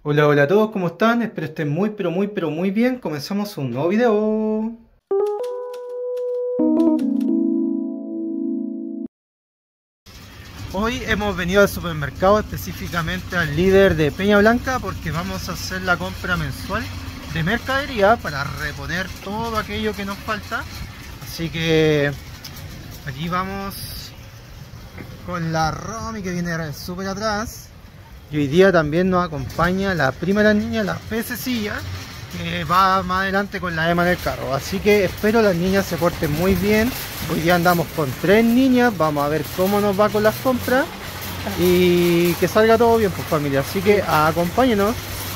Hola, hola a todos, ¿cómo están? Espero estén muy, pero muy bien. Comenzamos un nuevo video. Hoy hemos venido al supermercado, específicamente al líder de Peña Blanca, porque vamos a hacer la compra mensual de mercadería para reponer todo aquello que nos falta. Así que aquí vamos con la Romy, que viene súper atrás. Y hoy día también nos acompaña la prima de las niñas, la Pececilla, que va más adelante con la Emma en el carro. Así que espero las niñas se porten muy bien. Hoy día andamos con 3 niñas, vamos a ver cómo nos va con las compras y que salga todo bien, pues, familia. Así que acompáñenos.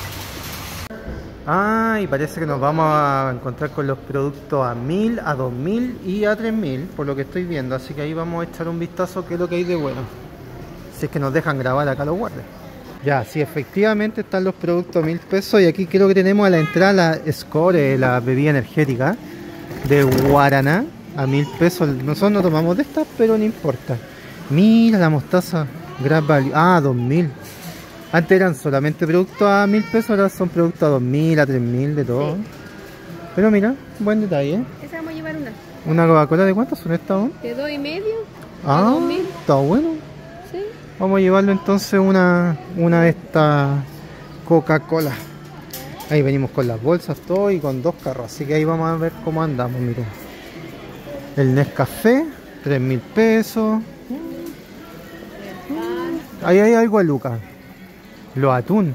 Y parece que nos vamos a encontrar con los productos a 1000, a 2000 y a 3000, por lo que estoy viendo. Así que ahí vamos a echar un vistazo qué es lo que hay de bueno, si es que nos dejan grabar acá los guardias. Ya, sí, efectivamente están los productos a 1000 pesos. Y aquí creo que tenemos a la entrada la Score, la bebida energética de Guaraná, a 1000 pesos. Nosotros no tomamos de estas, pero no importa. Mira la mostaza Gran Value, 2000. Antes eran solamente productos a 1000 pesos, ahora son productos a 2000, a 3000, de todo. Sí. Pero mira, buen detalle. Esa vamos a llevar una. ¿Una Coca-Cola de cuántos son estas? De 2,5. A 2000. Está bueno. Sí. Vamos a llevarlo entonces una de estas Coca-Cola. Ahí venimos con las bolsas, todo, y con 2 carros. Así que ahí vamos a ver cómo andamos, miren. El Nescafé, 3000 pesos. Ahí hay algo a Lucas. Los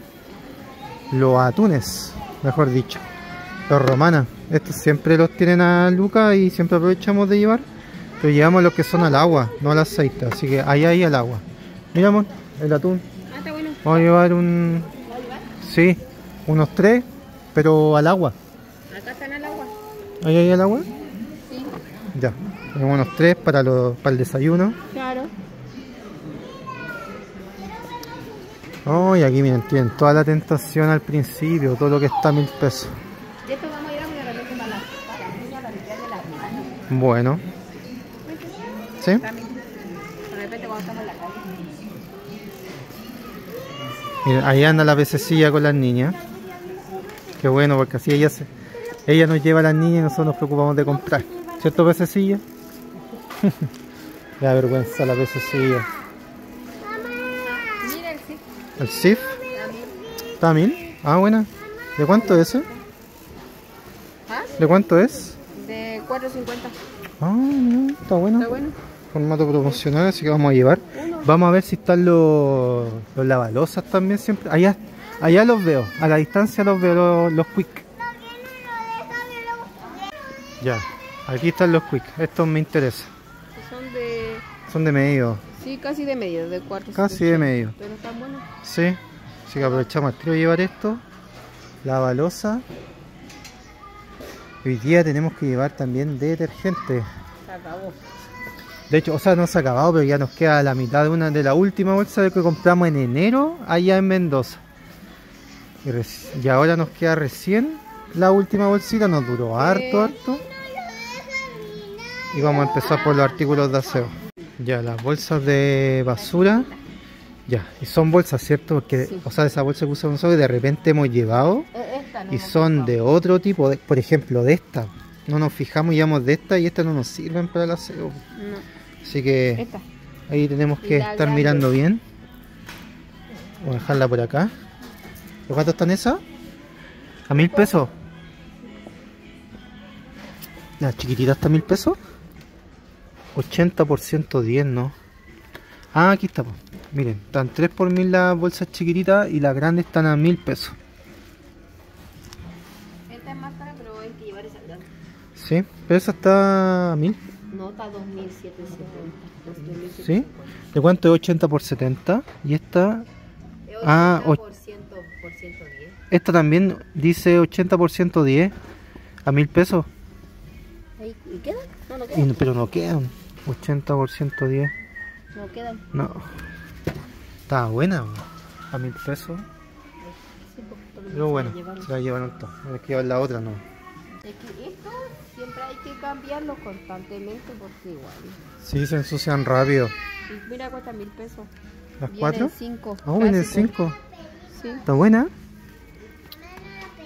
atunes, mejor dicho. Los romanas. Estos siempre los tienen a Lucas y siempre aprovechamos de llevar. Pero llevamos los que son al agua, no al aceite. Así que ahí hay al agua. Mira, amor, el atún. Está bueno. Vamos a llevar un... Sí, unos 3, pero al agua. Acá están al agua. ¿Ahí hay al agua? Sí. Ya, tenemos unos 3 para el desayuno. Claro. Y aquí miren, tienen toda la tentación al principio, todo lo que está a 1000 pesos. De esto vamos a ir a de repente para la niña, para limpiarle las manos. Bueno. ¿Sí? También. De repente cuando estamos en la calle. Miren, ahí anda la Pececilla con las niñas. Qué bueno, porque así ella nos lleva a las niñas y nosotros nos preocupamos de comprar. ¿Cierto, Pececilla? Le da vergüenza a la Pececilla. Mira el sí. ¿El SIF? ¿Está a 1000? Buena. ¿De cuánto es ese? ¿Ah? ¿De cuánto es? De 4.50. No, está bueno. Está bueno. Formato promocional, así que vamos a llevar. Vamos a ver si están los lavalosas también siempre. Allá los veo, a la distancia los veo los quick. Ya, aquí están los quick. Estos me interesan. Son de medio. Sí, casi de medio, de 4. Casi de medio. Pero están buenos. Sí, así que aprovechamos el trío de llevar esto. Lavalosa. Hoy día tenemos que llevar también detergente. Se acabó. De hecho, no se ha acabado, pero ya nos queda la mitad de la última bolsa de que compramos en enero allá en Mendoza. Y ahora nos queda recién la última bolsita, nos duró harto. Y vamos a empezar por los artículos de aseo. Ya, las bolsas de basura. Ya, y son bolsas, ¿cierto? Porque, sí. Esa bolsa que usamos nosotros de repente hemos llevado y son de otro tipo, por ejemplo, de esta. No nos fijamos y llevamos de esta y estas no nos sirven para el aseo. No. Así que ahí tenemos que estar mirando bien. Voy a dejarla por acá. ¿Los cuántos están esas? ¿A 1000 pesos? ¿Las chiquititas están a 1000 pesos? 80% 10, ¿no? Aquí está, pues. Miren, están 3 por 1000 las bolsas chiquititas y las grandes están a 1000 pesos. Esta es más cara, pero hay que llevar esa grande. Sí, pero esa está a 1000. No, está a 2770. ¿Sí? ¿De cuánto es 80 por 70? Y esta... Es 80 por 110. Esta también dice 80% 10. A 1000 pesos. ¿Y quedan? No quedan. Pero no quedan. 80% 10. No quedan. No. Está buena, a 1000 pesos. Sí, pero bueno, se la llevaron todas. Hay que llevar la otra, no. Es que esto siempre hay que cambiarlo constantemente porque igual. Sí, se ensucian rápido. Y mira, cuesta 1000 pesos. ¿Las 4? 5. Vienen 5. Sí. ¿Está buena?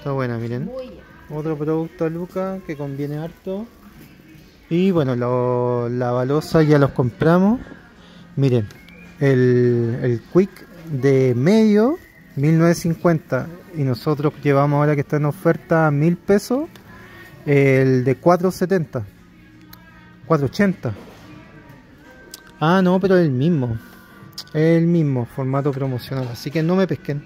Está buena, miren. Muy bien. Otro producto a Luca que conviene harto. Y bueno, la balosa ya los compramos. Miren, el Quick de medio, 1950. Y nosotros llevamos ahora que está en oferta 1000 pesos. El de 470. 480. Ah, no, pero es el mismo. Es el mismo formato promocional. Así que no me pesquen.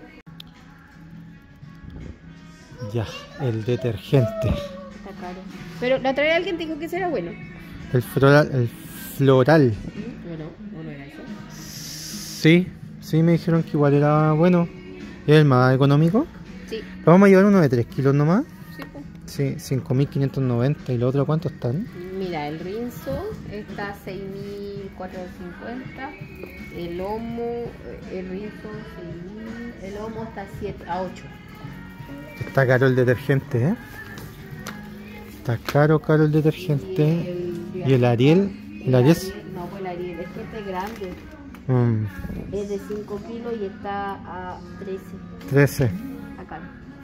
Ya, el detergente. Está caro. Pero la otra vez alguien dijo que ese era bueno. El floral. Bueno, ¿no era eso? Sí, sí me dijeron que igual era bueno. ¿Es el más económico? Sí. Vamos a llevar uno de 3 kilos nomás. Sí, pues. Sí, 5.590. ¿Y lo otro cuánto están? Mira, el rinzo está a 6.450. El lomo, el rinzo 6.000. El lomo está a 8. Está caro el detergente, ¿eh? Está caro el detergente. ¿Y el Ariel? ¿El Ariel? No, pues el Ariel es que este es grande. Es de 5 kilos y está a 13. 13. Acá.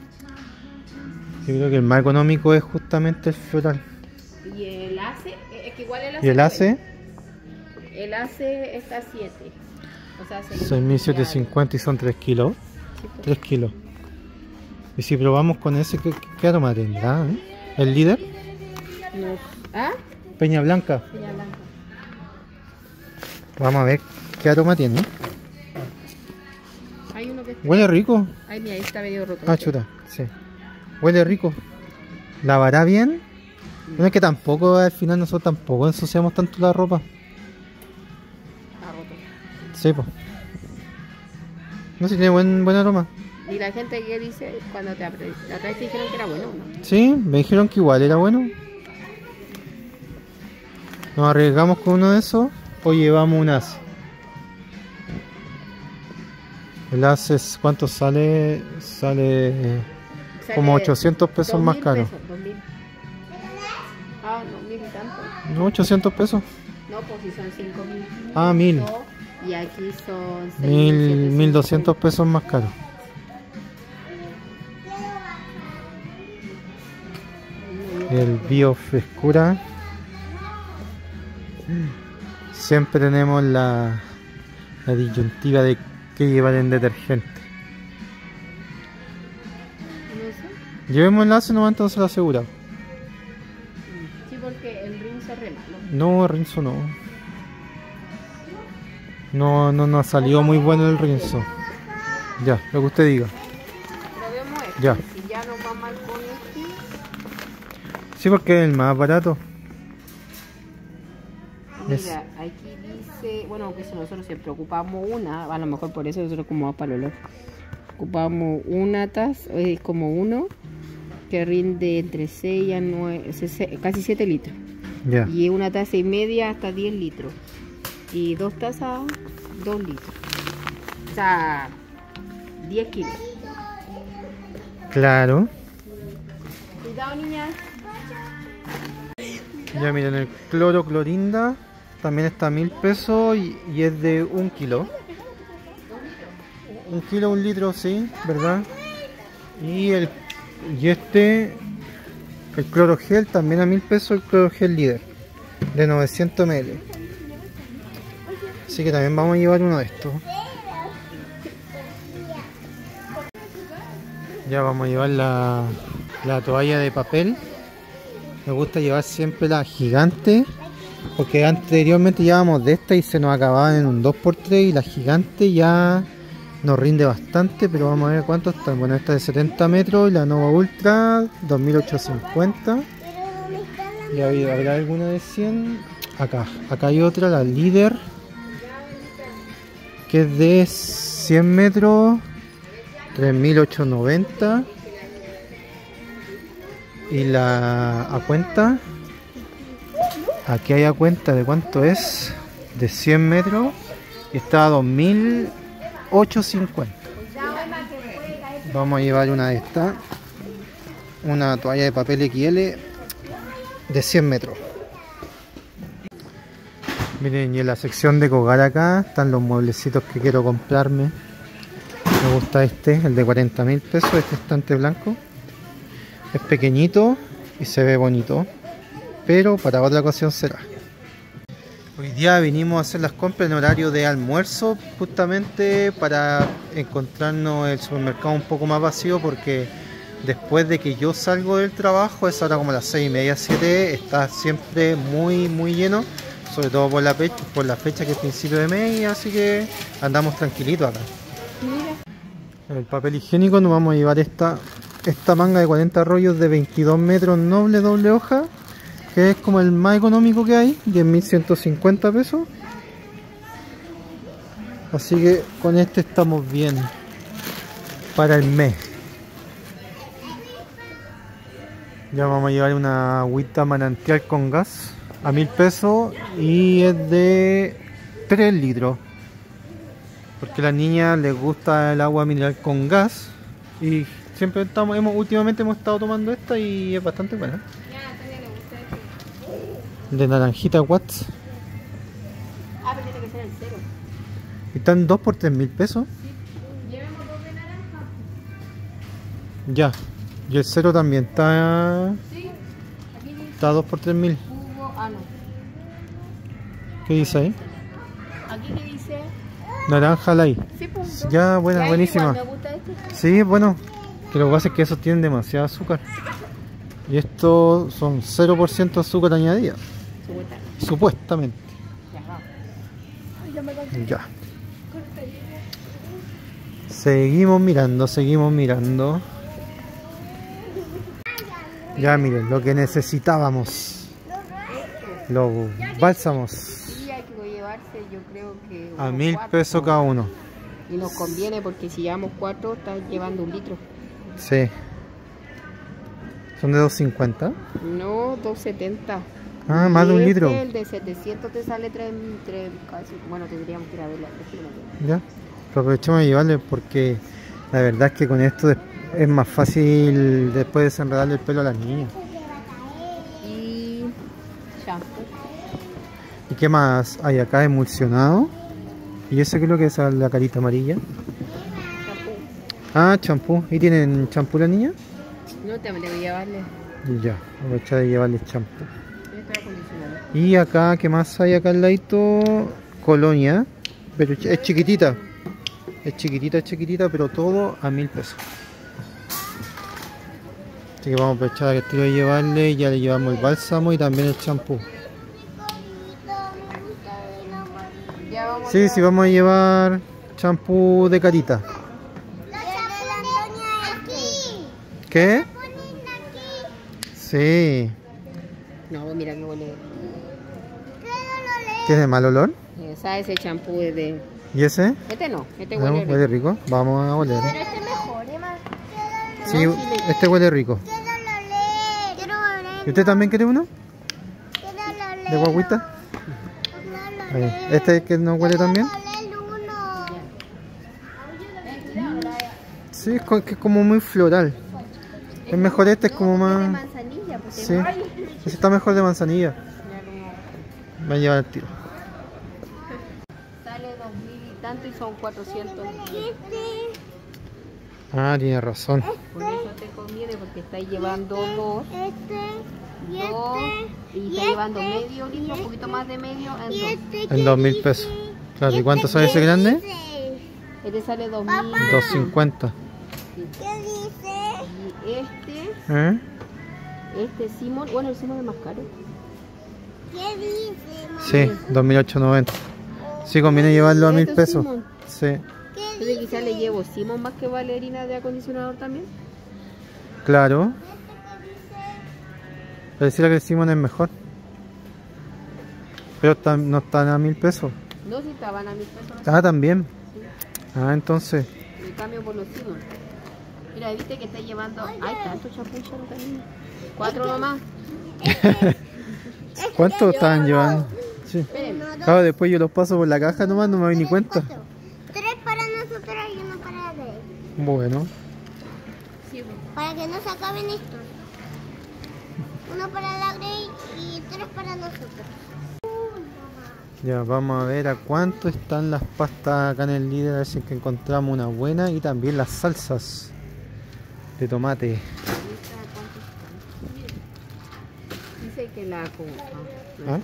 Yo creo que el más económico es justamente el floral. Y el ACE, es que igual el ACE. ¿Y el ACE? El ACE está a 7. O sea, 6.750 y son 3 kilos. Sí, pues. 3 kilos. Y si probamos con ese, ¿qué aroma tendrá? ¿El líder? No. ¿Ah? Peña Blanca. Peña Blanca. Vamos a ver qué aroma tiene. Hay uno que está... Huele rico. Ay, mira, ahí está medio roto. Ah, chuta, sí. Huele rico. ¿Lavará bien? No es que tampoco, al final nosotros tampoco ensuciamos tanto la ropa. Está roto. Sí, pues. No sé si tiene buen aroma. Y la gente que dice, cuando la otra vez te dijeron que era bueno, ¿no? Sí, me dijeron que igual era bueno. ¿Nos arriesgamos con uno de esos o llevamos un ACE? El ACE, ¿cuánto sale? Sale como 800 pesos más caro. 2000. Ah, no, 1000 y tanto. No, 800 pesos. No, pues si son 5000. Ah, 1000. Y aquí son 1200 pesos más caro. El biofrescura. Siempre tenemos la disyuntiva de qué llevar en detergente. No sé. Llevemos el ACE nomás, entonces lo asegurado. Sí, porque el rinzo es re malo. No, rinzo no. No nos ha salido muy bueno el rinzo. Ya, lo que usted diga. Probemos este. Ya. Si ya nos va mal con este. Sí, porque es el más barato. Mira, aquí dice, bueno, que si nosotros siempre ocupamos una, a lo mejor por eso nosotros como para el olor. Ocupamos una taza, es como uno, que rinde entre 6 a 9, casi 7 litros. Ya. Y una taza y media hasta 10 litros. Y 2 tazas, 2 litros. O sea, 10 kilos. Claro. Cuidado, niñas. Ya miren, el clororinda también está a 1000 pesos y es de 1 kilo. 1 kilo, 1 litro, sí, ¿verdad? Y el clorogel también a 1000 pesos, el clorogel líder de 900 ml. Así que también vamos a llevar uno de estos. Ya vamos a llevar la toalla de papel. Me gusta llevar siempre la gigante, porque anteriormente llevábamos de esta y se nos acababan en un 2x3 y la gigante ya nos rinde bastante, pero vamos a ver cuánto está. Bueno, esta es de 70 metros y la Nova Ultra 2850. Y habrá alguna de 100. Acá hay otra, la líder, que es de 100 metros, 3890. Y a cuenta, aquí hay a cuenta de cuánto es, de 100 metros, y está a 2850. Vamos a llevar una de estas, una toalla de papel XL de 100 metros. Miren, y en la sección de Cogar acá están los mueblecitos que quiero comprarme. Me gusta este, el de 40.000 pesos, este estante blanco. Es pequeñito y se ve bonito, pero para otra ocasión será. Hoy día vinimos a hacer las compras en horario de almuerzo, justamente para encontrarnos el supermercado un poco más vacío, porque después de que yo salgo del trabajo, es ahora como las 6:30, 7, está siempre muy lleno, sobre todo por la fecha que es principio de mes, así que andamos tranquilitos acá. El papel higiénico nos vamos a llevar esta manga de 40 rollos de 22 metros noble doble hoja, que es como el más económico que hay, 10.150 pesos. Así que con este estamos bien para el mes. Ya vamos a llevar una agüita manantial con gas a 1.000 pesos y es de 3 litros. Porque a las niñas les gusta el agua mineral con gas y siempre últimamente hemos estado tomando esta y es bastante buena. De naranjita Watts. Ah, pero tiene que ser el cero. Y están 2 por 3.000 pesos. Sí. Llevemos 2 de naranja. Ya. Y el cero también está. Sí. Aquí dice. Está 2 por 3.000. Jugo. Ah, no. ¿Qué dice ahí? Aquí que dice. Naranja light. Sí, punto. Ya, buena, buenísima. Me gusta este. Sí, bueno. Que lo que pasa es que esos tienen demasiado azúcar. Y estos son 0% azúcar añadida. Supuestamente. Ya. Seguimos mirando. Ya miren, lo que necesitábamos. Los bálsamos. Sí, hay que llevarse, yo creo que a 1.000 pesos cada uno. Y nos conviene porque si llevamos 4, estás llevando 1 litro. Sí. ¿Son de 2.50? No, 2.70. Ah, más de 1 litro. El de 700 te sale 3 casi. Bueno, tendríamos que ir a verla. Ya, aprovechemos de llevarle porque la verdad es que con esto es más fácil después desenredarle el pelo a las niñas. Y shampoo. ¿Y qué más hay acá? Emulsionado. ¿Y ese qué es lo que es la carita amarilla? Shampoo. Ah, champú. ¿Y tienen champú las niñas? No, te voy a llevarle. Ya, aprovechar de llevarle champú. Este acondicionador. Y acá, ¿qué más hay acá al ladito? Colonia. Pero es chiquitita. Es chiquitita, pero todo a 1.000 pesos. Así que vamos a aprovechar que estoy a llevarle. Ya le llevamos el bálsamo y también el champú. Sí, vamos a llevar champú de carita. ¿Qué? Sí. No, mira que huele. ¿Tiene mal olor? ¿Sabes? Ese champú es de. ¿Y ese? Este no, este No, huele rico. huele rico. Vamos a oler. Pero este mejor, Emma. Sí, No, sí este huele rico. Quiero oler. ¿Y usted también quiere uno? Quiero oler. ¿De guagüita? Ahí. ¿Este es que no huele tan bien? Sí, que es como muy floral. Es mejor este, es como más... manzanilla, porque Sí, ese está mejor de manzanilla. Me va a llevar el tiro. sale 2.000 y tanto y son 400. Ah, tiene razón. Por eso te conviene, porque estáis llevando 2 y está llevando medio litro, un poquito más de medio en 2. En 2.000 pesos. Claro, ¿y cuánto sale ese grande? Este sale 2.000. 2.50. ¿Qué dice? Y este Simon, bueno, el Simon es más caro. ¿Qué dice? Sí, 2.890. Sí, conviene llevarlo a 1.000 pesos. Simon. Sí, Entonces quizás le llevo Simon más que Valerina de acondicionador también. claro. Pareciera que el Simon es mejor. Pero no están a 1.000 pesos. No, si estaban a 1.000 pesos. Ah, también. Ah, entonces. Me cambio por los Simon. Mira, viste que está llevando. Ay, tanto chapucha también. 4 nomás. ¿Cuánto estaban llevando? Sí. Espérenme. Claro, después yo los paso por la caja nomás, no me doy ni cuenta. 3 para nosotros y 1 para él. Bueno. Sí, bueno. Para que no se acaben estos. 1 para la Grey y 3 para nosotros. Ya, vamos a ver a cuánto están las pastas acá en el Líder, a ver si es que encontramos una buena, y también las salsas de tomate. dice que la... ¿Ah?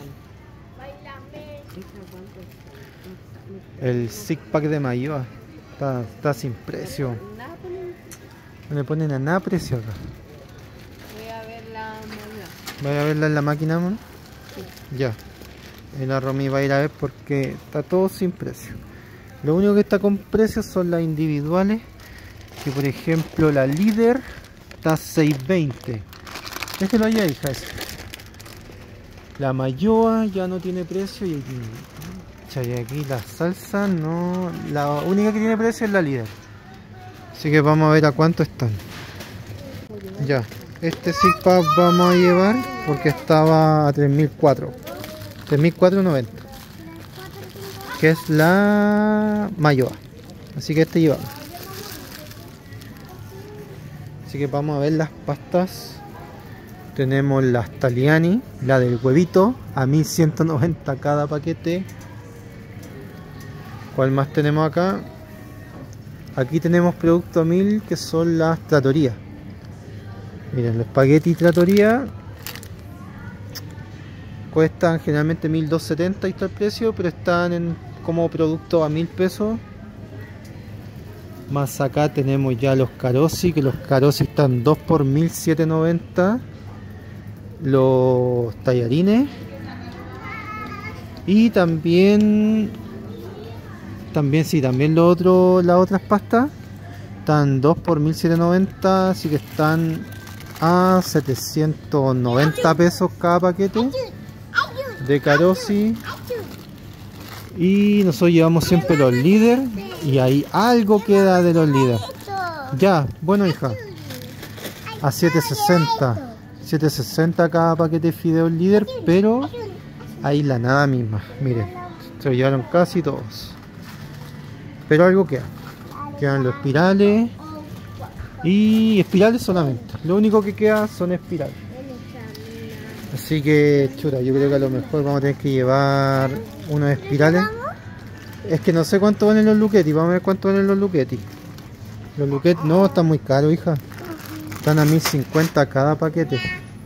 El six pack de Mayoa está sin precio. No le ponen a nada precio acá. Voy a ver la moneda. ¿Vaya a verla en la máquina, amor? Sí. Ya. Y la Romy va a ir a ver porque está todo sin precio. Lo único que está con precio son las individuales. Que por ejemplo la líder está 6.20. Déjelo allá, hija. Ese. La Mayoa ya no tiene precio. Y aquí la salsa no. La única que tiene precio es la líder. Así que vamos a ver a cuánto están. Ya. Este six pack vamos a llevar porque estaba a 3.400. 3.490. Que es la Mayoa. Así que este llevamos. Así que vamos a ver las pastas. Tenemos las Taliani, la del huevito, a 1.190 cada paquete. ¿Cuál más tenemos acá? Aquí tenemos producto a 1.000 que son las Trattoria. Miren, los espaguetis Trattoria cuestan generalmente 1.270, ahí está el precio, pero están como producto a 1.000 pesos. Más acá tenemos ya los Carosi, que los Carosi están 2 por 1.790. Los tallarines. Y también las otras pastas están 2 por 1.790, así que están a 790 pesos cada paquete de Carosi. Y nosotros llevamos siempre los líder y ahí algo queda de los líder. Ya, bueno, hija, a 7.60 cada paquete de fideos líder, pero ahí la nada misma. Miren, se lo llevaron casi todos, pero algo queda. Quedan los espirales y espirales solamente. Lo único que queda son espirales. Así que, chuta, yo creo que a lo mejor vamos a tener que llevar unos espirales. Es que no sé cuánto valen los Lucchetti. Vamos a ver cuánto valen los Lucchetti. Los Lucchetti no, están muy caros, hija. Están a 1.050 cada paquete.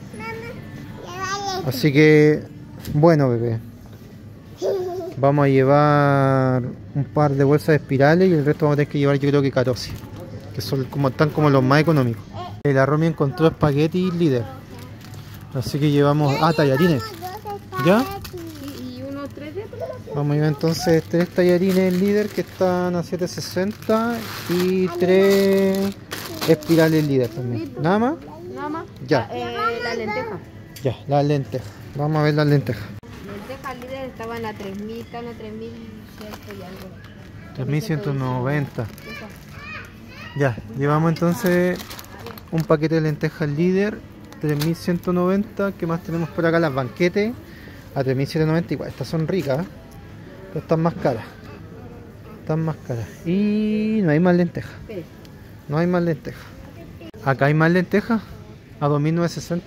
Así que, bueno, bebé, vamos a llevar un par de bolsas de espirales y el resto vamos a tener que llevar, yo creo que Carosi, que son están como los más económicos. La Romy encontró espagueti líder. Así que llevamos... Ah, tallarines. ¿Ya? Y unos 3 de... Vamos a llevar entonces 3 tallarines líder que están a 7.60 y 3 espirales líder también. ¿Nada más? Nada más. Ya. La lenteja. Ya, las lentejas. Vamos a ver las lentejas. Lentejas líder estaban a 3.000, están a 3.100 y algo. 3.190. Ya, llevamos entonces un paquete de lentejas líder. 3.190. ¿Qué más tenemos por acá? Las banquetes a 3.790. Igual, estas son ricas, pero están más caras. Están más caras. Y no hay más lentejas. No hay más lentejas. Acá hay más lentejas a 2.960.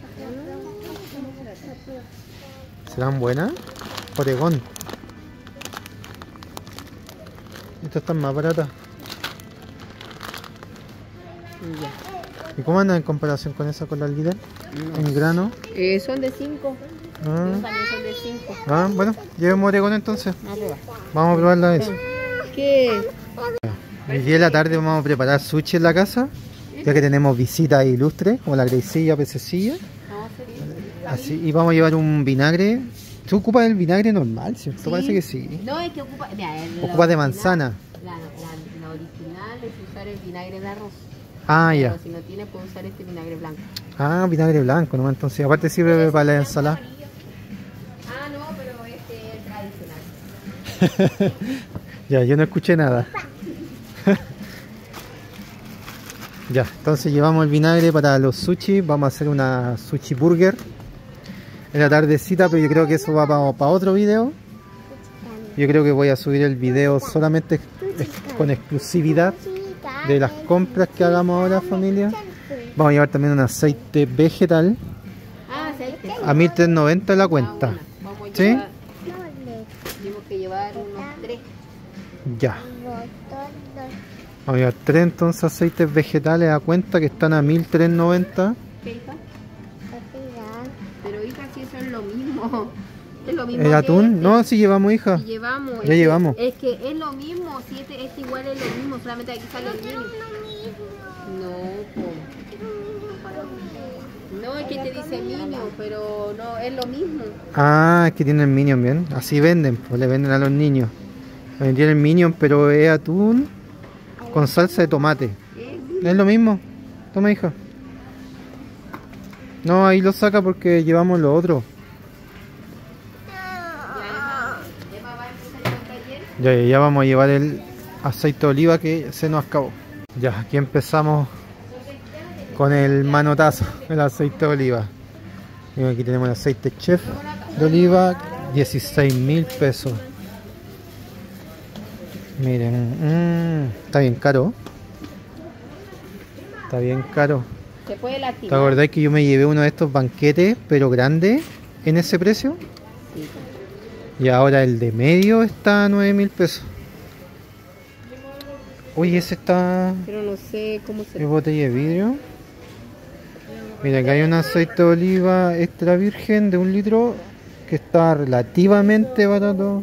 ¿Serán buenas? Oregón. Estas están más baratas. Ya. ¿Y cómo andan en comparación con esa, con la líder? No. En grano. Son de 5. Ah. También son de 5. Ah, bueno, llevemos oregón entonces. Vamos a probar. Vamos a probarla eso. ¿Qué? Hoy día de la tarde vamos a preparar sushi en la casa, ya que tenemos visitas ilustres, como la Greysilla, Pececilla. Así, y vamos a llevar un vinagre. ¿Tú ocupas el vinagre normal, cierto? Sí. Parece que sí. No, es que ocupa... Mira, ocupa de manzana. La original es usar el vinagre de arroz. Ah, pero ya. si no tiene, puede usar este vinagre blanco. Ah, vinagre blanco, ¿no? Entonces, aparte sirve para la ensalada. Ah, no, pero este es tradicional. Ya, yo no escuché nada. Ya, entonces llevamos el vinagre para los sushi. Vamos a hacer una sushi burger en la tardecita, pero yo creo que eso va para otro video. Yo creo que voy a subir el video solamente con exclusividad de las compras que hagamos ahora, familia. Vamos a llevar también un aceite vegetal a 1.390 la cuenta. Vamos a ¿Sí? llevar, tenemos que llevar unos 3. Ya. Vamos a llevar 3 entonces aceites vegetales a cuenta que están a 1.390. ¿Qué, hija? Pero hija, mismo. Es lo mismo. ¿El que atún? este. No, sí llevamos, hija. Y llevamos. Ya llevamos. Es que es lo mismo, si este igual es lo mismo, solamente aquí sale el mínimo. No, po. No, es que te dice Minion, pero no, es lo mismo. Ah, es que tienen Minion, bien. Así venden, pues le venden a los niños. Tienen Minion, pero es atún con salsa de tomate. Es lo mismo. Toma, hija. No, ahí lo saca porque llevamos lo otro. Ya vamos a llevar el aceite de oliva que se nos acabó. Ya, aquí empezamos con el manotazo, el aceite de oliva. Y aquí tenemos el aceite chef de oliva, 16.000 pesos. Miren, está bien caro. Está bien caro. Se puede lastimar. ¿Te acordás que yo me llevé uno de estos banquetes, pero grande, en ese precio? Sí. Y ahora el de medio está a 9.000 pesos. Oye, ese está... Pero no sé cómo se... ¿Es botella de vidrio? Mira, acá hay un aceite de oliva extra virgen de 1 litro que está relativamente barato.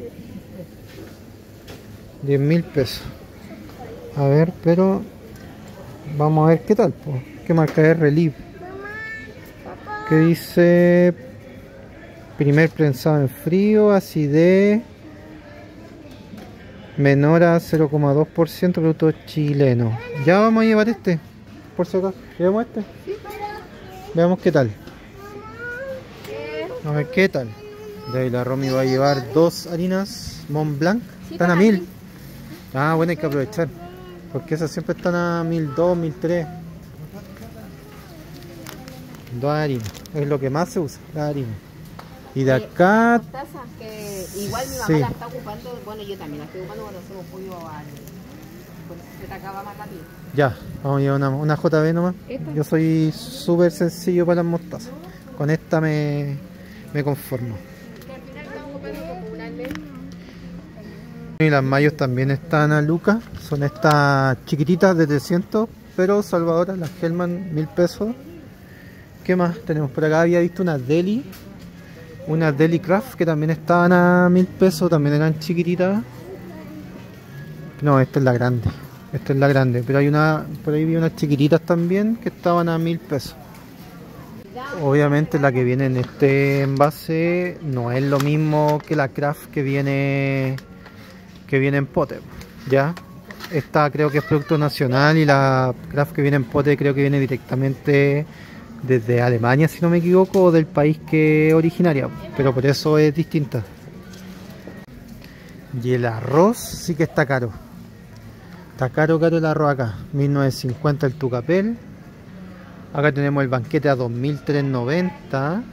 10.000 pesos. A ver, pero... Vamos a ver qué tal, pues. ¿Qué marca es? Relief. Que dice... Primer prensado en frío, acidez... Menor a 0,2%, producto chileno. Ya vamos a llevar este. Por si acaso. ¿Llevamos este? Veamos qué tal. A ver qué tal. De ahí la Romy va a llevar 2 harinas Mont Blanc. Están a 1.000. Ah, bueno, hay que aprovechar. Porque esas siempre están a 1.200, 1.300. 2 harinas. Es lo que más se usa, la harina. Y de acá... Tazas que igual mi mamá Sí. la está ocupando. Bueno, yo también la estoy ocupando cuando hacemos pollo al... Por eso se te acaba más rápido. Ya, vamos a llevar una JB nomás. ¿Esta? Yo soy súper sencillo para las mostazas. Con esta me conformo. Que al final estamos ocupando como un almen. Y las mayos también están a lucas. Son estas chiquititas de 300, pero salvadoras, las Hellman, 1.000 pesos. ¿Qué más tenemos por acá? Había visto unas deli. Unas deli craft que también estaban a 1.000 pesos. También eran chiquititas. No, esta es la grande. Esta es la grande. Pero hay una, por ahí vi unas chiquititas también que estaban a 1.000 pesos. Obviamente la que viene en este envase no es lo mismo que la craft que viene en pote, ¿ya? Esta creo que es producto nacional y la craft que viene en pote creo que viene directamente desde Alemania, si no me equivoco, o del país que es originaria, pero por eso es distinta. Y el arroz sí que está caro. Está caro el arroz acá. 1.950 el tucapel. Acá tenemos el banquete a 2.390.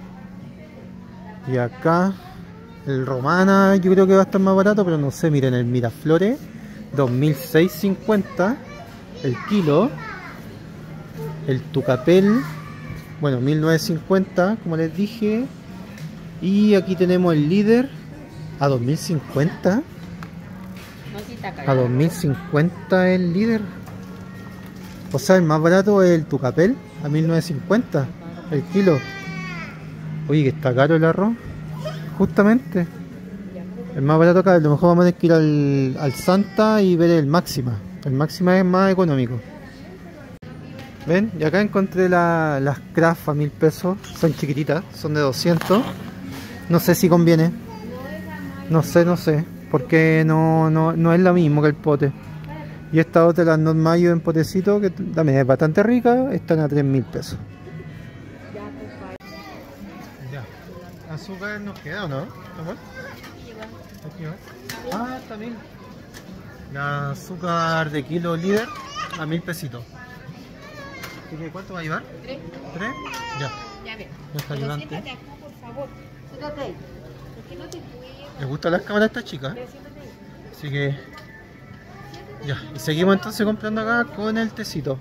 Y acá el romana yo creo que va a estar más barato, pero no sé, miren el Miraflores 2.650 el kilo. El tucapel, bueno, 1.950 como les dije. Y aquí tenemos el líder a 2.050. No, sí está A caro. 2.050 el líder. O sea, el más barato es el tucapel a 1.950 el kilo. Oye, que está caro el arroz. Justamente. El más barato acá. A lo mejor vamos a tener que ir al Santa y ver el Máxima. El Máxima es más económico. ¿Ven? Y acá encontré las Craft a 1.000 pesos. Son chiquititas, son de 200. No sé si conviene. No sé. Porque no es lo mismo que el pote. Y esta otra, las Not Mayo en potecito, que también es bastante rica, están a 3.000 pesos. Ya. Azúcar nos queda, ¿o no? ¿Amor? Ah, también. La azúcar de kilo líder a 1.000 pesitos. Así que, ¿cuánto va a llevar? 3. ¿3? Ya. Ya ves. Nuestra Pero ayudante. siéntate acá, por favor. Siéntate ahí. Es que no te puedo. ¿Les gustan las cámaras a esta chica? Pero siéntate ahí. Así que... Ya, y seguimos entonces comprando acá con el tecito.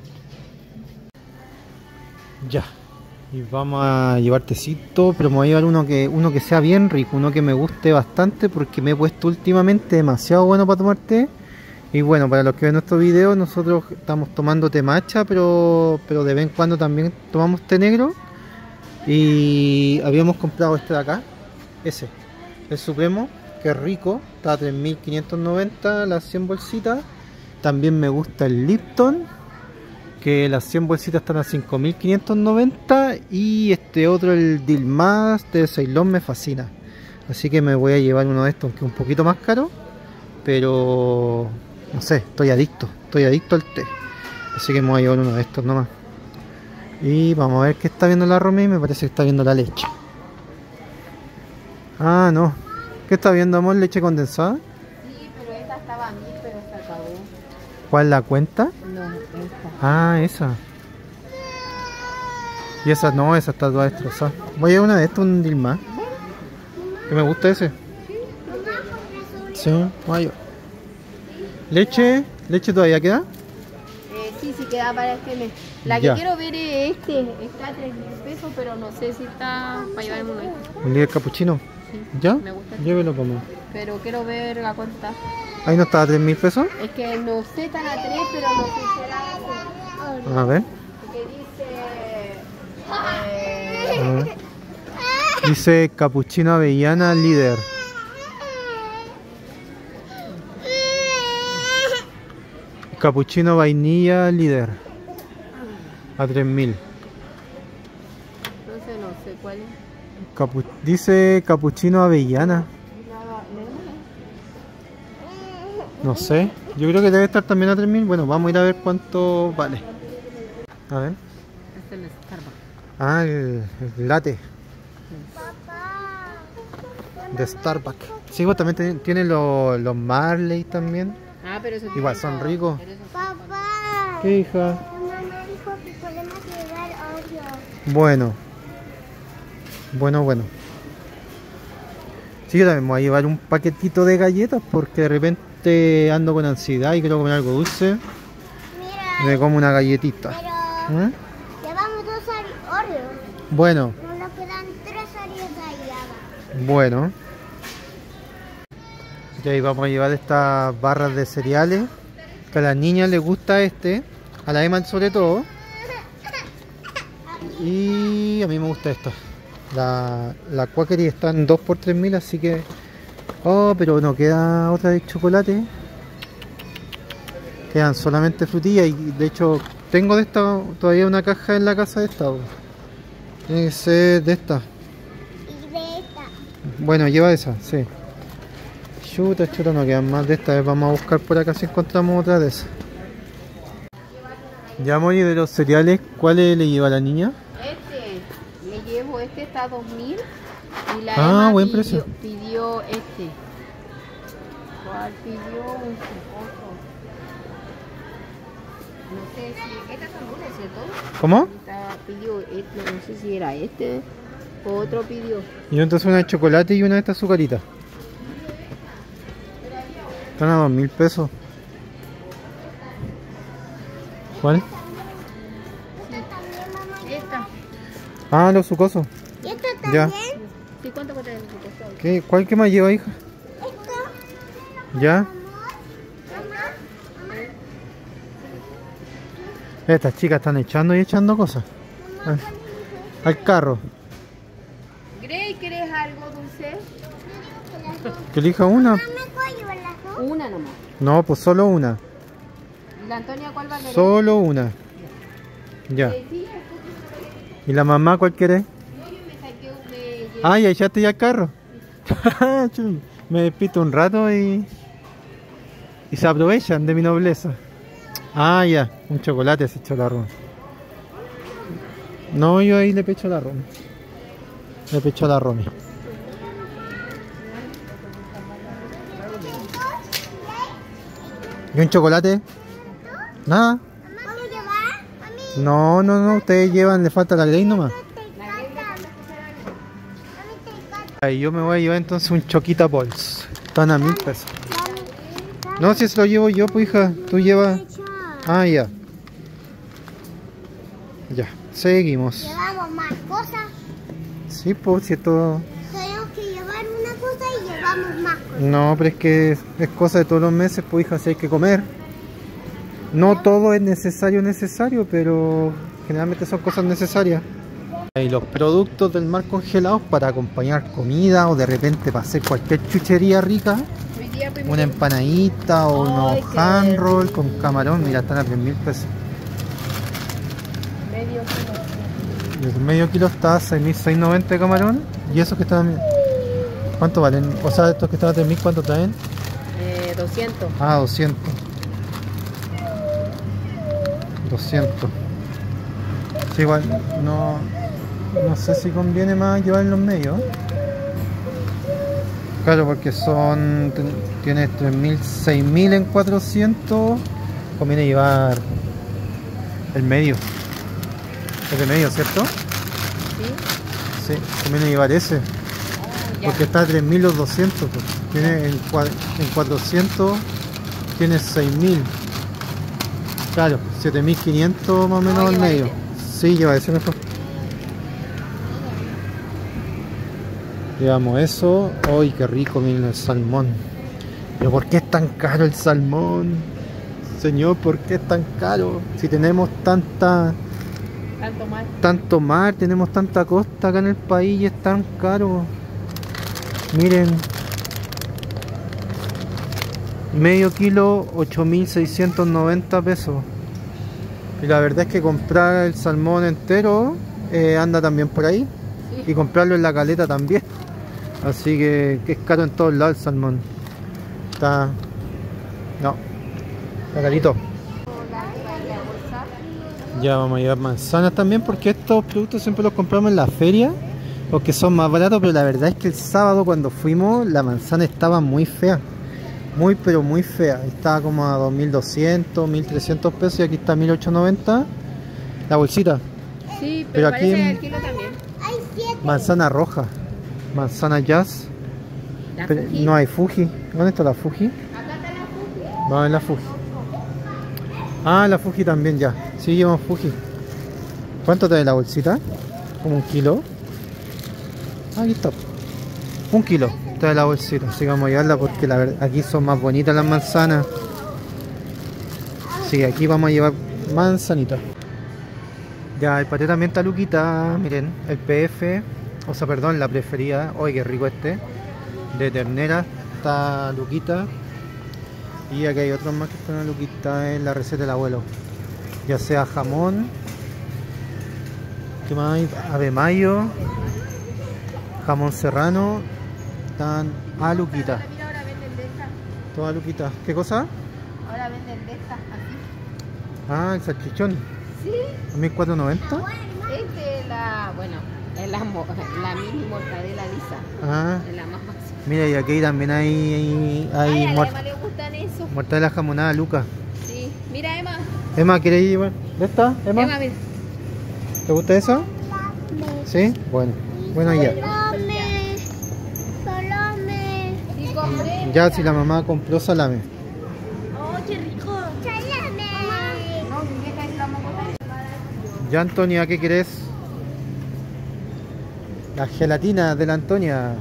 Ya. Y vamos a llevar tecito, pero me voy a llevar uno que sea bien rico, uno que me guste bastante, porque me he puesto últimamente demasiado bueno para tomar té. Y bueno, para los que ven nuestros videos, nosotros estamos tomando té matcha, pero de vez en cuando también tomamos té negro. Y habíamos comprado este de acá, ese, el Supremo, que es rico, está a 3.590 las 100 bolsitas. También me gusta el Lipton, que las 100 bolsitas están a 5.590. Y este otro, el Dilmah de Ceilón, me fascina. Así que me voy a llevar uno de estos, aunque es un poquito más caro. Pero no sé, estoy adicto al té. Así que me voy a llevar uno de estos nomás. Y vamos a ver qué está viendo la Romy. Me parece que está viendo la leche. Ah, no. ¿Qué está viendo, amor? ¿Leche condensada? Sí, pero esa estaba a 1000, pero se acabó. ¿Cuál, la cuenta? No, esta. Ah, esa. Y esa no, esa está toda destrozada. Voy a llevar una de estas, un Dilmah. Que me gusta ese. Sí, voy a llevar. ¿Leche todavía queda? Sí, sí queda para este mes. La que Ya. quiero ver es este. Está a 3.000 pesos, pero no sé si está para llevarme uno de estos. ¿Un líder capuchino? Sí, ¿Ya? me gusta. Llévelo para mí. Pero quiero ver la cuenta. Ahí no estaba a 3.000 pesos. Es que no sé, están a 3, pero no sé si será. A ver. Porque dice. A ver. Dice capuchino avellana líder. Capuchino vainilla líder. A 3.000. Entonces no sé cuál es. Dice capuchino avellana. No sé. Yo creo que debe estar también a 3.000. Bueno, vamos a ir a ver cuánto vale. A ver. Este es el Starbucks. Ah, el latte Papá. de Starbucks. Sí, pues también tiene los Marley también. Ah, pero eso Igual son ricos. pero eso- Papá. ¿Qué, hija? La mamá dijo que podemos llevar Oreo. Bueno. Bueno. Sí, yo también me voy a llevar un paquetito de galletas porque de repente ando con ansiedad y quiero comer algo dulce. Mira, Me como una galletita. pero ¿Eh? llevamos 2 Oreo. Bueno, Nos quedan 3 Oreos ahí abajo. bueno. Y ahí vamos a llevar estas barras de cereales. Que a las niñas les gusta este. A la Emma sobre todo. Y a mí me gusta esta. La Quakery está en 2 por 3.000, así que... Oh, pero no queda otra de chocolate. Quedan solamente frutillas y de hecho tengo de esta todavía una caja en la casa de esta. Tiene que ser de esta. Y de esta. Bueno, lleva esa, sí. Chuta, no quedan más de esta. Vamos a buscar por acá si encontramos otra de esas. Ya, Mori, de los cereales, ¿cuáles le lleva a la niña? Le llevo este, está a 2.000. Y la Ah, Emma buen precio. pidió este. ¿Cuál pidió? Otro. No sé si. Estas son lunes, ¿cierto? ¿Cómo? Pidió este, no sé si era este o otro pidió. Y entonces una de chocolate y una de estas azucaritas. Están a 2.000 pesos. ¿Cuál? Esta. Ah, los sucosos. ¿Y esta Ya. también? ¿Sí, cuánto cuesta el costado? ¿Cuál que más lleva, hija? ¿Esto? ¿Ya? Mamá. Estas chicas están echando y echando cosas. Al carro. Grey, ¿querés algo dulce? Que elija una. ¿Me puedo llevar las dos? Una nomás. No, pues solo una. ¿La Antonia cuál va a querer? Solo una. Ya. Sí, ¿Y la mamá cuál quiere? yo me saqué un... Ah, ya echaste ya el carro. Me despisto un rato y se aprovechan de mi nobleza. Ah, ya, un chocolate se echó la Romy. No, yo ahí le pecho la Romy. Le pecho la Romy. ¿Y un chocolate? Nada. ¿Puedo llevar? Mami, No, ustedes llevan, le falta la Grey nomás. te encanta. Mami, te encanta. Ahí yo me voy a llevar entonces un Choquita Balls. Están a 1.000 pesos. Mami, No, si se lo llevo yo, pues hija, tú llevas. Ah, ya. Ya, seguimos. Llevamos más cosas. Sí, pues si esto... Tenemos que llevar una cosa y llevamos más cosas. No, pero es que es cosa de todos los meses, pues hija, si hay que comer. No todo es necesario, pero generalmente son cosas necesarias. Y los productos del mar congelados para acompañar comida o de repente para hacer cualquier chuchería rica. Una empanadita o unos hand roll con camarón. Mira, están a 3.000 pesos. Medio kilo está a 6.690 de camarón. Y esos que están... ¿Cuánto valen? O sea, estos que están a 3.000, ¿cuánto traen? 200. Ah, 200. 200. Sí, igual no sé si conviene más llevar en los medios. Claro, porque son... Tienes 3.000, 6.000 en 400. Conviene llevar el medio. Es de medio, ¿cierto? Sí. Sí, conviene llevar ese. Porque está a 3.000 los 200. Pues. Tiene en 400 tienes 6.000. Claro, 7.500 más o menos en medio. Sí, lleva ese mejor. Llevamos eso. ¡Ay, qué rico! Miren el salmón. ¿Pero por qué es tan caro el salmón? Señor, ¿por qué es tan caro? Si tenemos tanto mar, tenemos tanta costa acá en el país y es tan caro. Miren. Medio kilo, 8.690 pesos. Y la verdad es que comprar el salmón entero anda también por ahí. Sí. Y comprarlo en la caleta también. Así que es caro en todos lados el salmón. Está carito. Ya vamos a llevar manzanas también, porque estos productos siempre los compramos en la feria, porque son más baratos, pero la verdad es que el sábado cuando fuimos la manzana estaba muy fea. Muy pero muy fea. Estaba como a 2.200, 1.300 pesos y aquí está 1.890 la bolsita. Sí, pero aquí parece el kilo también. Manzana roja, manzana jazz. No hay Fuji. ¿Dónde está la Fuji? Acá está la Fuji. Vamos a ver la Fuji. Ah, la Fuji también ya. Sí, llevamos Fuji. ¿Cuánto trae la bolsita? Como 1 kilo. Aquí está. 1 kilo trae la bolsita. Así que vamos a llevarla porque la verdad aquí son más bonitas las manzanas. Sí, aquí vamos a llevar manzanitas. Ya, el paté también está luquita. Miren, el PF. O sea, perdón, la preferida. Oye, qué rico este. De ternera. Está luquita. Y aquí hay otros más que están a luquita en la receta del abuelo. Ya sea jamón. ¿Qué más hay? Ave mayo. Jamón serrano. Están a luquita. Mira, ahora venden de estas. Toda luquita. ¿Qué cosa? Ahora venden de estas, así. Ah, el salchichón. Sí. ¿A 1.490? Es de la... Bueno, es la mini mortadela lisa. Ah. Es la más básica. Mira, y aquí también hay A Emma le gustan eso. mortadela jamonada, Luca. Sí. Mira, Emma. Emma, ¿quieres llevar? ¿De esta, Emma? Emma, mira. ¿Te gusta eso? ¿Sí? Bueno. Bueno, ya. Salame. Sí, compré. Ya, si la mamá compró salame. Oh, qué rico. Salame. No, deja que vamos a comer. Ya, Antonia, ¿qué querés? La gelatina de la Antonia.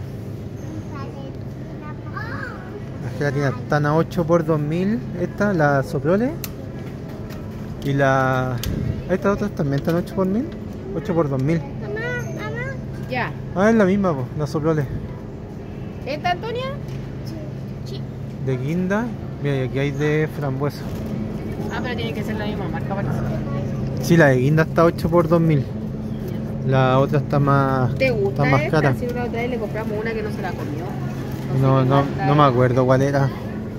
La gelatina están a 8 por 2.000. Esta, la Soprole. Y la... Estas otras también están 8 por 1.000. 8 por 2.000. Ya. Ah, es la misma, po, la Soprole. ¿Esta, Antonia? Sí. De guinda. Mira, y aquí hay de frambuesa. Ah, pero tiene que ser la misma marca, parece. Sí, la de guinda está 8 por 2.000. La otra está más, ¿Te gusta está más esta? cara. Si una otra vez le compramos una que no se la comió. No me acuerdo cuál era.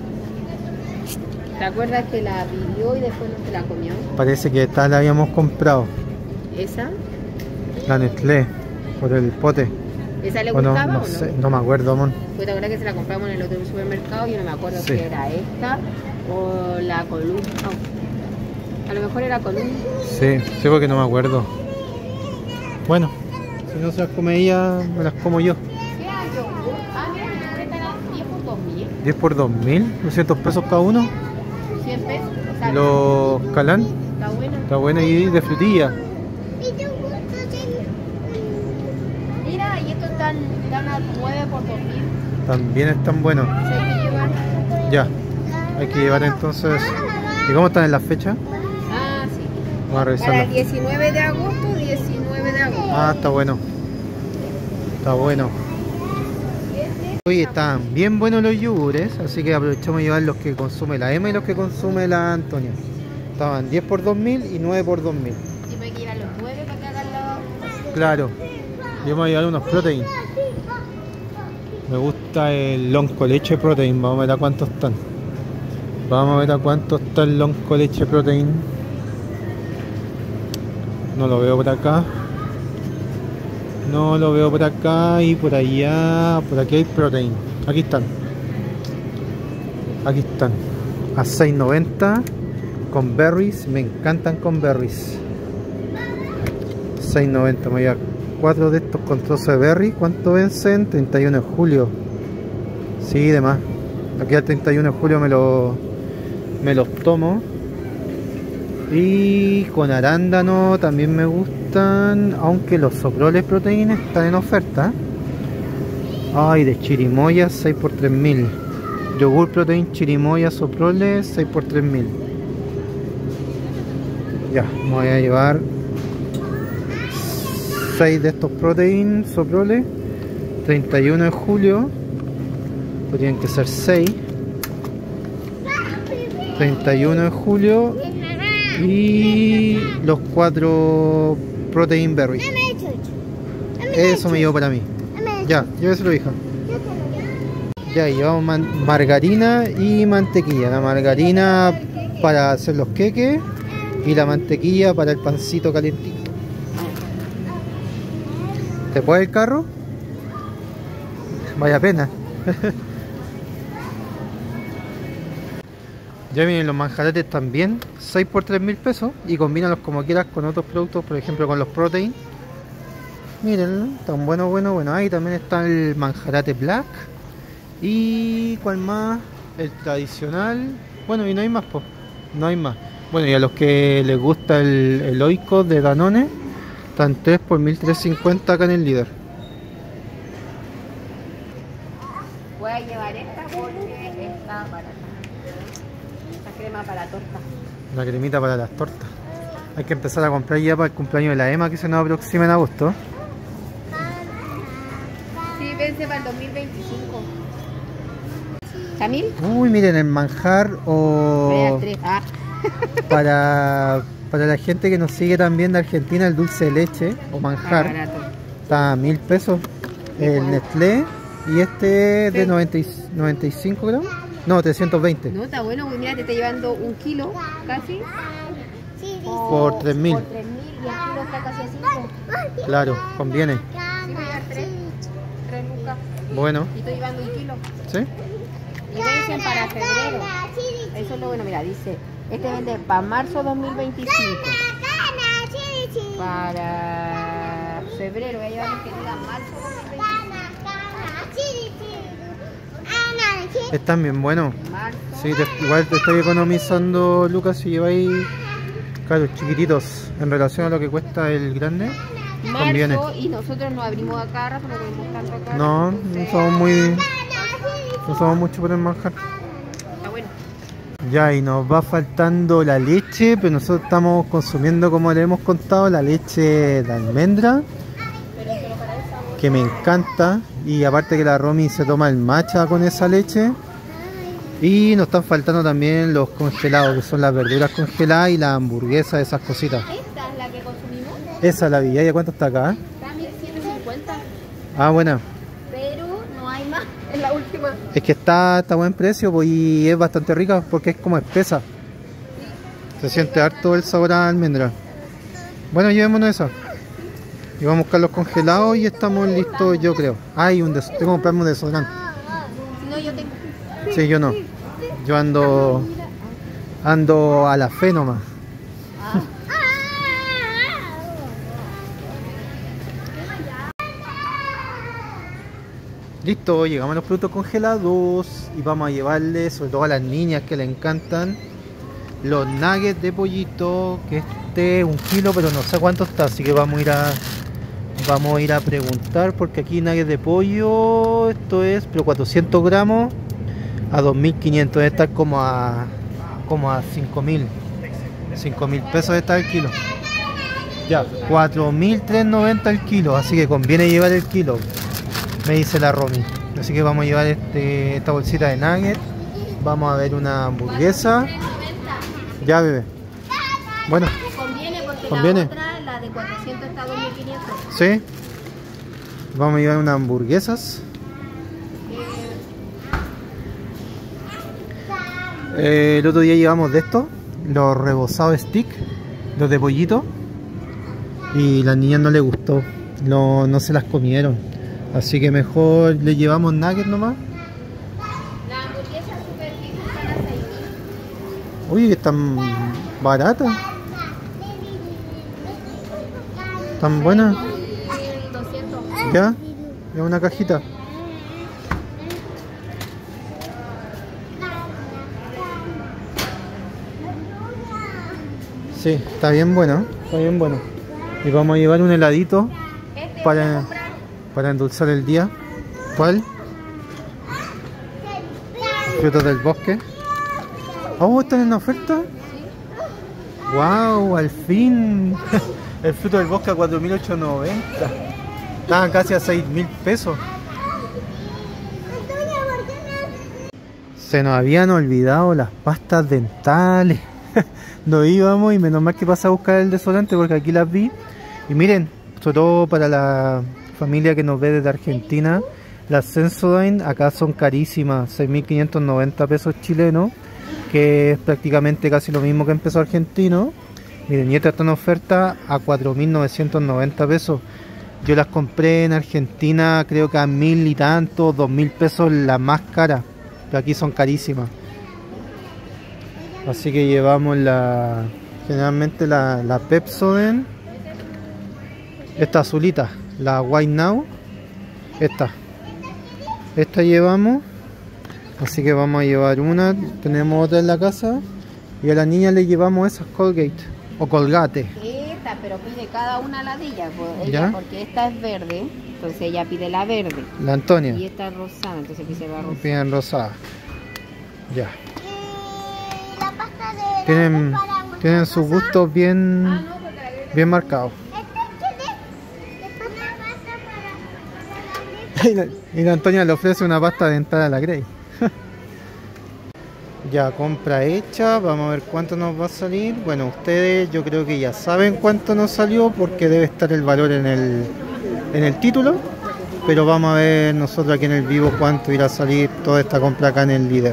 ¿Te acuerdas que la pidió y después no se la comió? Parece que esta la habíamos comprado. ¿Esa? La Nestlé. Por el pote. ¿Esa le O no, gustaba no o no? sé, no me acuerdo, mon. Pues te acuerdas que se la compramos en el otro supermercado y yo no me acuerdo Sí. si era esta o la Columna. No. A lo mejor era Columna. Sí, sí, porque no me acuerdo. Bueno, si no se las come ella, me las como yo. ¿Qué era yogur? Ah, mira, el yogur está a 10 por 2.000. 10 por 2.000, 200 pesos cada uno. 100 pesos. O sea, Los Calán, está bueno. está buena y de frutilla. Mira, y estos están a 9 por 2.000. También están buenos. Se hay que llevar. Ya, hay que llevar entonces. ¿Y cómo están en las fechas? Ah, sí. Vamos a Para revisarlo. el 19 de agosto, 19 de agosto. Ah, está bueno. Está bueno. Hoy están bien buenos los yogures, así que aprovechamos de llevar los que consume la Emma y los que consume la Antonia. Estaban 10 por 2000 y 9 por 2000. Y me hay que ir a los 9 para que hagan la... Claro. Y vamos a llevar unos protein. Me gusta el long con leche protein. Vamos a ver a cuántos están. Vamos a ver a cuánto está el long con leche protein. No lo veo por acá. No lo veo por acá y por allá. Por aquí hay protein. Aquí están. Aquí están. A 6.90 con berries. Me encantan con berries. 6.90. Me voy a 4 de estos con trozos de berry. ¿Cuánto vencen? 31 de julio. Sí, demás. Aquí al 31 de julio me los tomo. Y con arándano también me gustan, aunque los soproles proteínas están en oferta. Ay, de chirimoya 6 por 3000. Yogur protein chirimoya soproles 6 por 3000. Ya, me voy a llevar 6 de estos protein soproles. 31 de julio. Podrían que ser 6. 31 de julio. Y los 4 protein berry. Eso me llevo para mí. Ya, lléveselo, hija. Ya, llevamos margarina y mantequilla. La margarina para hacer los queques y la mantequilla para el pancito calientito. ¿Te puede el carro? Vaya pena. Ya vienen los manjaretes también, 6 por 3000 pesos, y combínalos como quieras con otros productos, por ejemplo con los protein. Miren, tan bueno. Ahí también está el manjarate black. Y ¿cuál más? El tradicional. Bueno, y no hay más, pues. No hay más. Bueno, y a los que les gusta el Oikos de Danone, están 3 por 1350 acá en el líder. Voy a llevar esta porque está barata. Crema para torta. La cremita para las tortas. Hay que empezar a comprar ya para el cumpleaños de la Emma que se nos aproxima en agosto. Sí, vence para el 2025. ¿Camil? Uy, miren, el manjar o para la gente que nos sigue también de Argentina, el dulce de leche o manjar está a 1000 pesos. El Nestlé y este de 95 gramos. No, 320. No, está bueno, mira, te está llevando 1 kilo casi. Por 3000. Por 3000 y el kilo está casi a 5. Claro, conviene. Sí, voy a llevar 3 lucas. Bueno. Y estoy llevando 1 kilo. ¿Sí? Y vencen para febrero. Eso es lo bueno, mira, dice, este vende para marzo 2025. Para febrero, voy a llevar el que diga marzo 2025. Están bien buenos. Marzo. Sí, igual te estoy economizando, Lucas, si lleváis, claro, chiquititos en relación a lo que cuesta el grande. Conviene. Marzo, y nosotros nos abrimos acá, rato, no podemos tanto acá. No, no somos mucho por el manjar. Está bueno. Ya, y nos va faltando la leche, pero nosotros estamos consumiendo, como le hemos contado, la leche de almendra, que me encanta. Y aparte que la Romy se toma el matcha con esa leche. Y nos están faltando también los congelados, que son las verduras congeladas y las hamburguesas, esas cositas. ¿Esta es la que consumimos? Esa es la Villaya, ¿cuánto está acá? Está a 1750. Ah, buena. Pero no hay más, es la última. Es que está a buen precio, pues, y es bastante rica porque es como espesa. Se siente harto el sabor a almendra. Bueno, llevémonos eso. Y vamos a buscar los congelados y estamos listos, yo creo. Tengo que comprarme un desodorante. No, yo tengo. Sí, yo no. Yo ando a la fe nomás. Listo, llegamos a los productos congelados y vamos a llevarles, sobre todo a las niñas que le encantan, los nuggets de pollito, que este es 1 kilo, pero no sé cuánto está, así que vamos a ir a preguntar, porque aquí nuggets de pollo, esto es, pero 400 gramos a 2500, debe estar como a 5000. 5.000 pesos está el kilo. Ya, 4.390 el kilo, así que conviene llevar el kilo, me dice la Romy. Así que vamos a llevar esta bolsita de nugget. Vamos a ver una hamburguesa. Ya, bebé. Bueno, Conviene porque conviene. la otra, la de 400 está a 2.500. Sí. Vamos a llevar unas hamburguesas. El otro día llevamos de estos, los rebozados stick, los de pollito. Y a las niñas no les gustó, no se las comieron. Así que mejor le llevamos nuggets nomás. La hamburguesa super big está a 6.000. Oye, que están baratas, tan buenas. 1.200. Ya, es una cajita. Sí, está bien bueno, está bien bueno. Y vamos a llevar un heladito para endulzar el día. ¿Cuál? Frutos del bosque. Oh, ¿están en oferta? Wow, al fin. El fruto del bosque a 4.890. Estaban casi a 6.000 pesos. Se nos habían olvidado las pastas dentales. Nos íbamos y menos mal que pasé a buscar el desodorante porque aquí las vi. Y miren, sobre todo para la familia que nos ve desde Argentina, las Sensodyne acá son carísimas, 6.590 pesos chilenos, que es prácticamente casi lo mismo que en pesos argentinos. Miren, y esta está en oferta a 4.990 pesos. Yo las compré en Argentina creo que a 1.000 y tanto, 2.000 pesos la más cara, pero aquí son carísimas. Así que llevamos generalmente la Pepsodent, esta azulita, la White Now, esta llevamos. Así que vamos a llevar una, tenemos otra en la casa y a la niña le llevamos esas Colgate o Colgate. Esta, pero pide cada una la de ella, ¿Ya? porque esta es verde, entonces ella pide la verde. La Antonia. Y esta es rosada, entonces pide la rosada. Piden rosada. Ya. La pasta de Tienen sus gustos bien marcados. Y la Antonia le ofrece una pasta dental a la Grey. Ya, compra hecha, vamos a ver cuánto nos va a salir. Bueno, ustedes yo creo que ya saben cuánto nos salió porque debe estar el valor en el título. Pero vamos a ver nosotros aquí en el vivo cuánto irá a salir toda esta compra acá en el líder.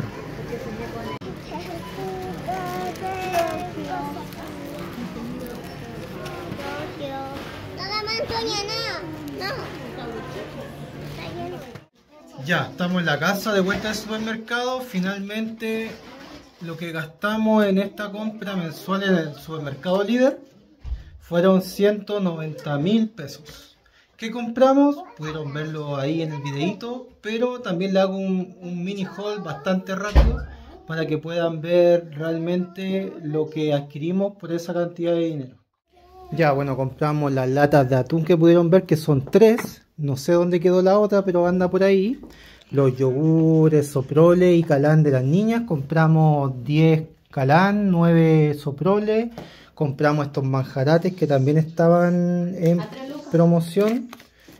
Ya, estamos en la casa, de vuelta al supermercado. Finalmente, lo que gastamos en esta compra mensual en el supermercado líder fueron 190.000 pesos. ¿Qué compramos? Pudieron verlo ahí en el videito, pero también le hago un mini haul bastante rápido para que puedan ver realmente lo que adquirimos por esa cantidad de dinero. Ya, bueno, compramos las latas de atún que pudieron ver, que son 3. No sé dónde quedó la otra, pero anda por ahí. Los yogures, soprole y calán de las niñas. Compramos 10 calán, 9 soprole. Compramos estos manjarates que también estaban en promoción.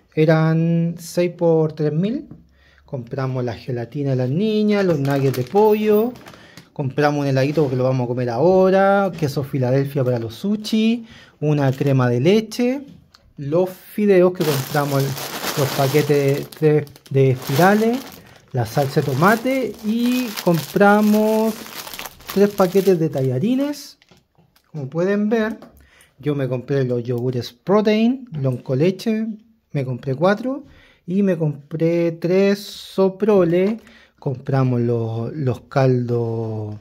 Eran 6 por 3.000. Compramos la gelatina de las niñas, los nuggets de pollo. Compramos un heladito porque lo vamos a comer ahora. Queso Filadelfia para los sushi. Una crema de leche. Los fideos que compramos, los paquetes de espirales, la salsa de tomate, y compramos 3 paquetes de tallarines. Como pueden ver, yo me compré los yogures Protein, Loncoleche, me compré 4 y me compré 3 soprole. Compramos los caldos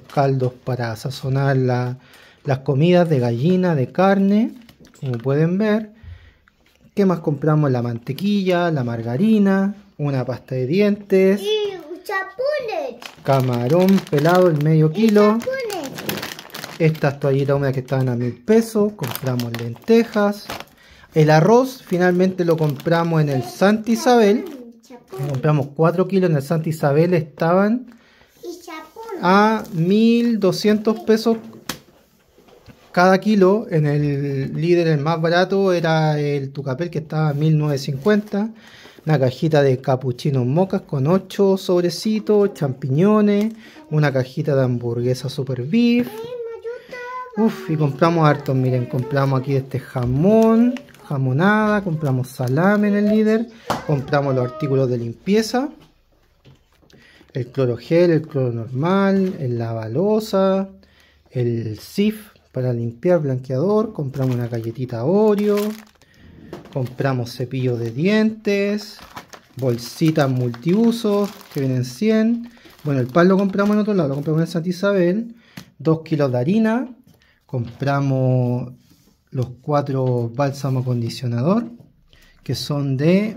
para sazonar las comidas de gallina, de carne, como pueden ver. ¿Qué más compramos? La mantequilla, la margarina, una pasta de dientes, Y chapunes. camarón pelado, el medio kilo. Chapunes. Estas toallitas húmedas que estaban a 1.000 pesos. Compramos lentejas. El arroz finalmente lo compramos en el Santa Isabel. Compramos 4 kilos en el Santa Isabel. Estaban Y chapunes. a 1.200 pesos cada kilo. En el líder el más barato era el Tucapel, que estaba a 1950. Una cajita de capuchinos mocas con 8 sobrecitos, champiñones, una cajita de hamburguesa super beef. Uf, y compramos hartos, miren, compramos aquí este jamón, jamonada, compramos salame en el líder, compramos los artículos de limpieza, el clorogel, el cloro normal, el lavalosa, el Cif para limpiar, blanqueador, compramos una galletita Oreo, compramos cepillo de dientes, bolsitas multiusos que vienen 100. Bueno, el pan lo compramos en otro lado, lo compramos en Santa Isabel. 2 kilos de harina. Compramos los 4 bálsamo acondicionador, que son de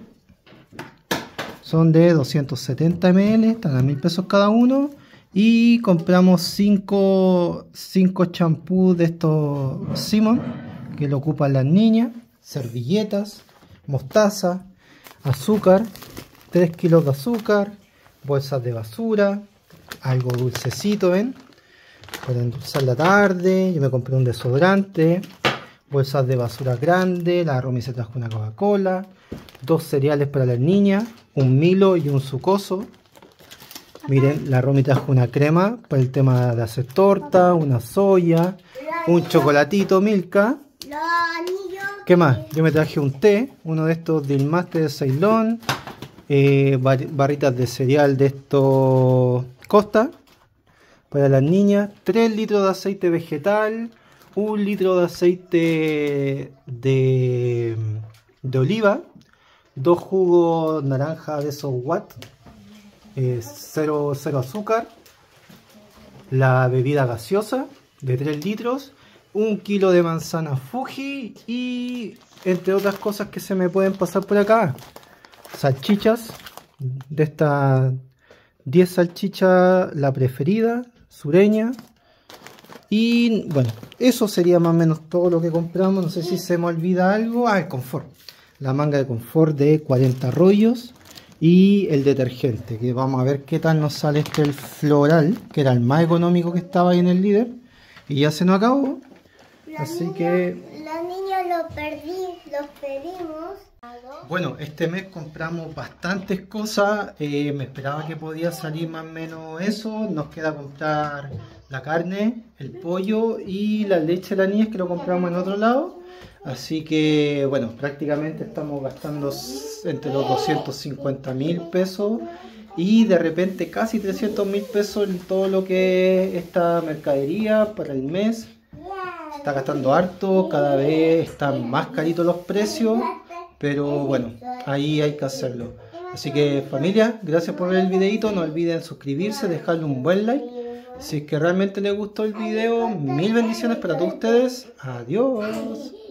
270 ml, están a 1000 pesos cada uno. Y compramos 5 champús de estos Simon, que lo ocupan las niñas. Servilletas, mostaza, azúcar, 3 kilos de azúcar, bolsas de basura, algo dulcecito, ¿ven? Para endulzar la tarde. Yo me compré un desodorante, bolsas de basura grande, la Romy se trajo una Coca-Cola, 2 cereales para las niñas, un Milo y un Sucoso. Miren, la Romy trajo una crema para el tema de hacer torta, una soya, un chocolatito Milka. ¿Qué más? Yo me traje un té, uno de estos del Master de Ceilón, barritas de cereal de estos Costa para las niñas, 3 litros de aceite vegetal, 1 litro de aceite de oliva, 2 jugos naranja de esos Watt, 0 azúcar, la bebida gaseosa de 3 litros, 1 kilo de manzana Fuji y entre otras cosas que se me pueden pasar por acá, salchichas de estas 10 salchichas, la preferida sureña. Y bueno, eso sería más o menos todo lo que compramos. No sé si se me olvida algo. El confort, la manga de confort de 40 rollos y el detergente, que vamos a ver qué tal nos sale el floral, que era el más económico que estaba ahí en el líder y ya se nos acabó. Así que los niños los pedimos. bueno, este mes compramos bastantes cosas. Me esperaba que podía salir más o menos eso. Nos queda comprar la carne, el pollo y la leche de las niñas, que lo compramos en otro lado. Así que bueno, prácticamente estamos gastando entre los 250.000 pesos y de repente casi 300.000 pesos en todo lo que es esta mercadería para el mes. Está gastando harto, cada vez están más caritos los precios, pero bueno, ahí hay que hacerlo. Así que familia, gracias por ver el videito, no olviden suscribirse, dejarle un buen like. Si es que realmente les gustó el video, 1000 bendiciones para todos ustedes. Adiós.